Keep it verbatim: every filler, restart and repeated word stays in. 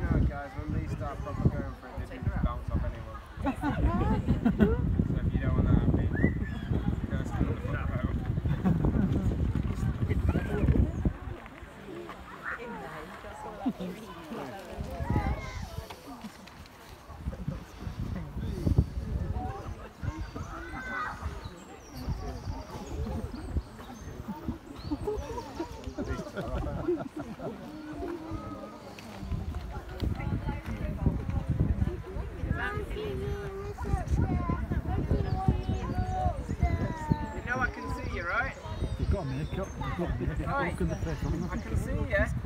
know it, guys, when these start proper going for it, they do just bounce off anyone. So if you don't want that happen, you're going to stand on the front row. You know I can see you, right? You've got makeup. You've got makeup. Right. I can see you.